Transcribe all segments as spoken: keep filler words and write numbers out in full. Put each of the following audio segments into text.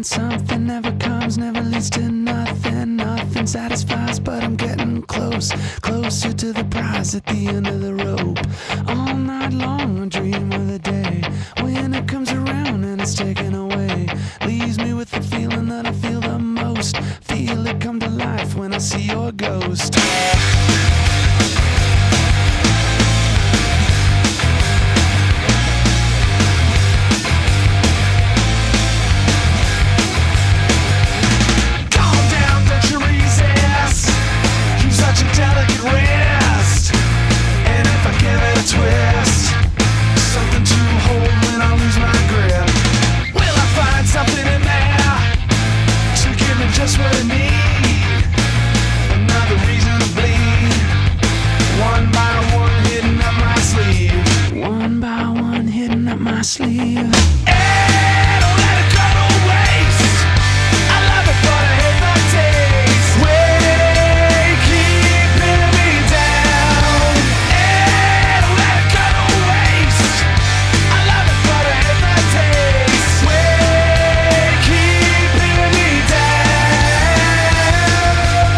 something never comes, never leads to nothing. Nothing satisfies, but I'm getting close, closer to the prize at the end of the rope. All night long I dream of the day when it comes around and it's taken away. Leaves me with the feeling that I feel the most. Feel it come to life when I see your ghost. Twist, something to hold when I lose my grip. Will I find something in there to give me just what I need? Another reason to bleed. One by one hidden up my sleeve. One by one hidden up my sleeve. Hey, don't let it go to waste. I love it, but I hate the taste. Wait, keep pinning me down. Hey, don't let it go to waste. I love it, but I hate the taste. Wait, keep pinning me down.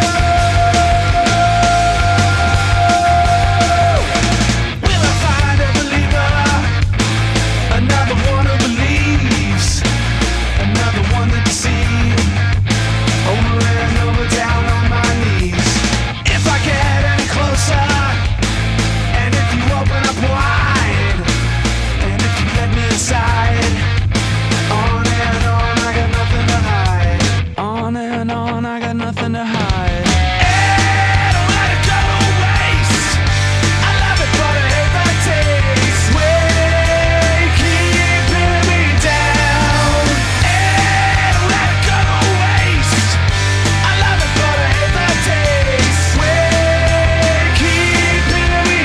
Will I find a believer? Another one who believes. Another one that deceives. Over and over, down on my knees. If I get any closer, and if you open up wide, and if you let me inside, on and on, I got nothing to hide. On and on, I got nothing to hide. Hey, don't let it go to waste. I love it, but I hate the taste. Wait, keep pinning me down. Hey, don't let it go to waste. I love it, but I hate the taste. Wait, keep pinning me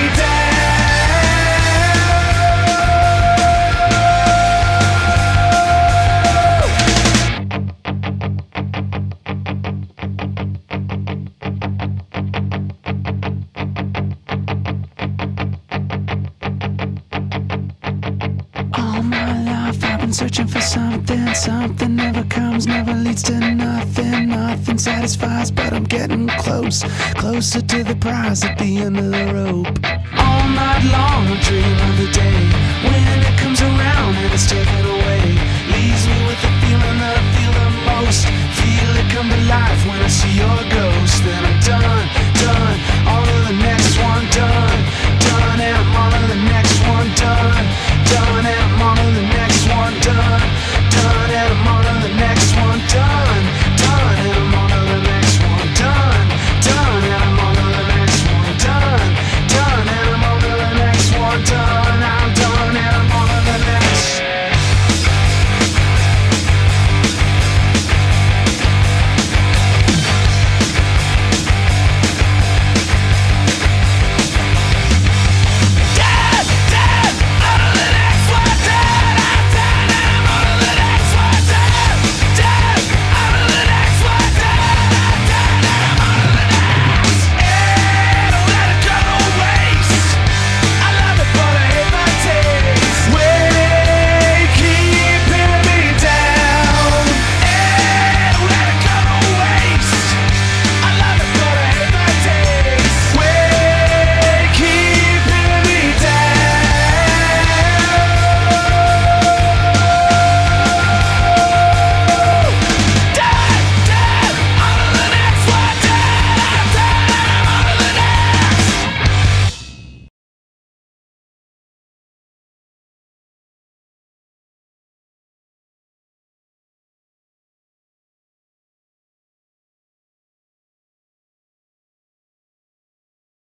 All my life I've been searching for something. Something never comes, never leads to nothing. Nothing satisfies, but I'm getting close, closer to the prize at the end of the rope. All night long I dream of the day when it comes around and it's taken away. Leaves me with the feeling that I feel the most. Feel it come to life when I see your ghost. Then I'm done.